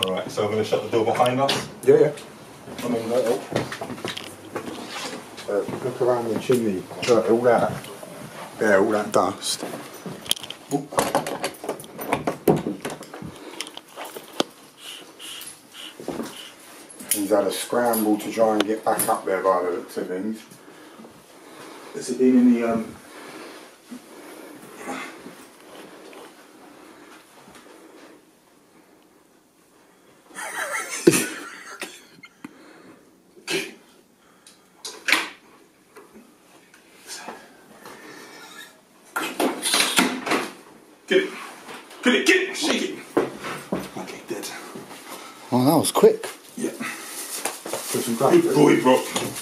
Alright, so I'm going to shut the door behind us. Yeah, yeah. I mean, that'll look around the chimney. All that. Yeah, all that dust. Ooh. He's had a scramble to try and get back up there by the looks of things. Has it been in the Get it, shake it. Okay, dead. Oh, that was quick. Yeah. Put some gravel. Good boy, bro.